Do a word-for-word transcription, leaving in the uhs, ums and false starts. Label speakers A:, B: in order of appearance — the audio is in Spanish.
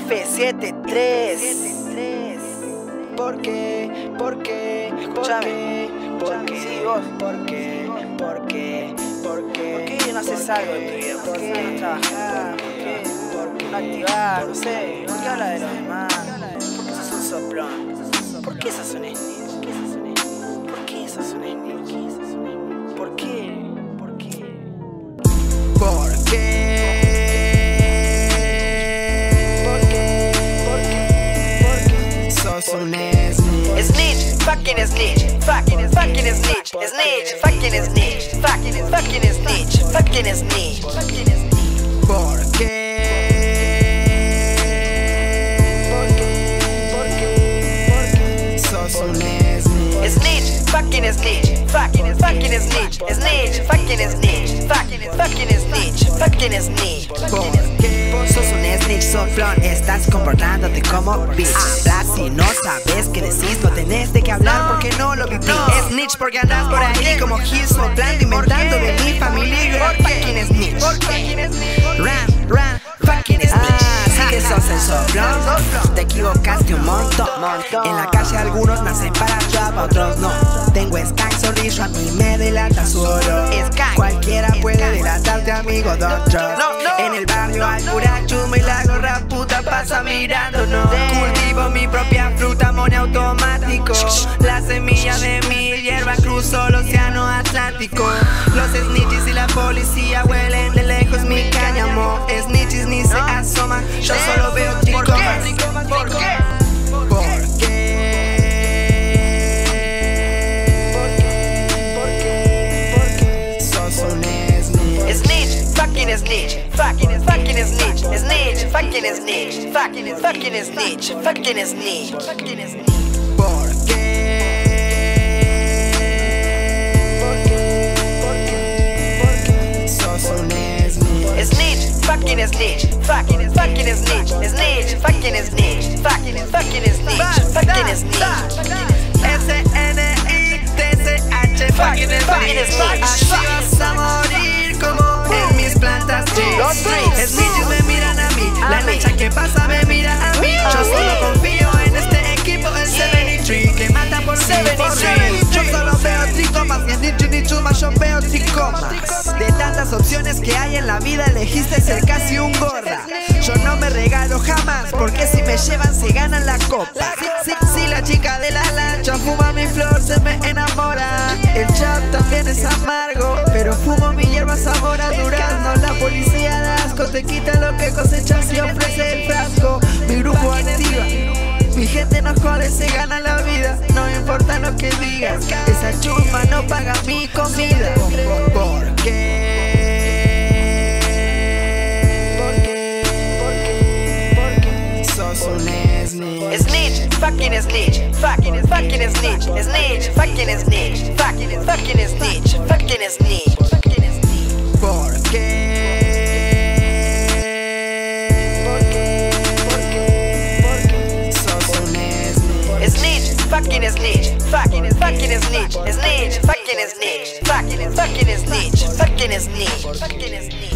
A: F setenta y tres. ¿Por qué? ¿Por qué? Escúchame. ¿Por qué? Sí, vos. ¿Por qué? ¿Por qué? ¿Por qué? ¿Por qué no haces algo en tu vida? ¿Por qué no trabajas? ¿Por qué? ¿Por qué no activás? No sé. ¿Por qué hablas de los demás? ¿Por qué sos un soplón? ¿Por qué sos un snitch? ¿Por qué sos un snitch? ¿Por qué? ¿Por qué? ¿Por qué? Snitch, fucking snitch, fucking, fucking snitch, snitch, fucking snitch, fucking, fucking snitch, fucking snitch. ¿Por qué? ¿Por qué? ¿Por qué? Sos un snitch. Snitch, fucking snitch, fucking, fucking snitch, snitch, fucking snitch, fucking, fucking snitch, fucking snitch. ¿Por qué?
B: Sos un snitch soplón, estás comportándote como bitch. Hablas si no sabes qué decís, no tenés de qué hablar porque no lo viví. Snitch porque andas por ahí como Gil soplando, inventando de mi familia y yo era fucking snitch. Ram, ram, fucking snitch. Sí que sos el soplón, te equivocaste un montón. En la calle algunos nacen para trap, otros no. Tengo skank zorrillo, a mí me delata su oro. Cualquiera puede delatarte, amigo, don't trust. En el barrio hay pura chuma y la gorra puta pasa mirándonos. Cultivo mi propia fruta, money automático. La semilla de mi hierba cruzó el océano Atlántico. Los snitches y la policía huelen de lejos mi cáñamo. Snitches ni se asoman, yo solo veo tricomas.
A: ¿Por qué?
B: ¿Por qué?
A: Fucking snitch, fucking, fucking snitch, snitch, fucking snitch, fucking, fucking snitch, fucking snitch, fucking snitch.
B: ¿Por qué? ¿Por qué? ¿Por qué? ¿Por qué? Sos un snitch.
A: Snitch, fucking snitch, fucking, fucking snitch, snitch, fucking snitch, fucking, fucking snitch, fucking snitch.
B: S N I T C H, fucking snitch. Así vas a morir como en mis plantas trees. Snitches me miran a mí, la lecha que pasa me mira a mí. Yo solo confío en este equipo, el setenta y tres, que mata por setenta y tres. Yo solo veo tricomas, y en nicho ni chuma yo veo tricomas. De tantas opciones que hay en la vida elegiste ser casi un gorda. Yo no me regalo jamás, porque si me llevan se ganan la copa. Si, si la chica de la lancha fuma mi flor se me enamora. El chat también es amargo, pero fumo mi hierba sabor a durazno. La policía da asco, te quita lo que cosechas y ofrece el frasco. Mi grupo activa, mi gente no jode, se gana la vida. No me importa lo que digas, esa chusma no paga mi comida. ¿Por qué? ¿Por qué? ¿Por qué? ¿Por qué? Sos un snitch.
A: Snitch, fucking snitch, fucking, fucking snitch, snitch, fucking snitch, fucking, fucking snitch, fucking snitch.
B: ¿Por qué? ¿Por qué? ¿Por qué? ¿Por qué? Sos un snitch.
A: Snitch, fucking snitch, fucking, fucking snitch, snitch, fucking snitch, fucking, fucking snitch, fucking snitch, fucking snitch.